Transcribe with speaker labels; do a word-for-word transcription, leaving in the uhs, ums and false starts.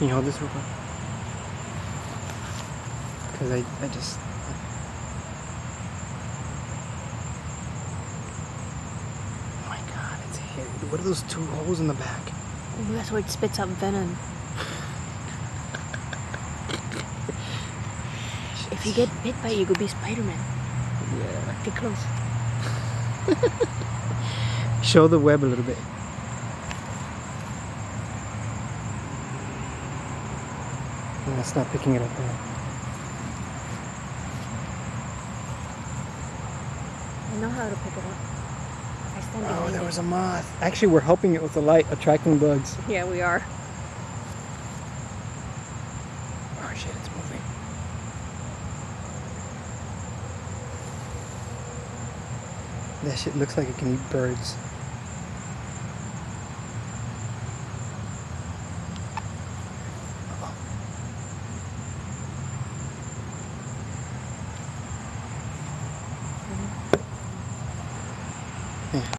Speaker 1: Can you hold this real quick? Because I, I just... Oh my god, it's hairy. What are those two holes in the back?
Speaker 2: Ooh, that's where it spits out venom. If you get bit by it, you could be Spider-Man.
Speaker 1: Yeah.
Speaker 2: Get close.
Speaker 1: Show the web a little bit. No, it's not picking it up now.
Speaker 2: I know how to pick it up. I stand
Speaker 1: Oh,
Speaker 2: behind
Speaker 1: there
Speaker 2: it.
Speaker 1: was a moth. Actually, we're helping it with the light, attracting bugs.
Speaker 2: Yeah, we are.
Speaker 1: Oh shit, it's moving. That shit looks like it can eat birds. Yeah.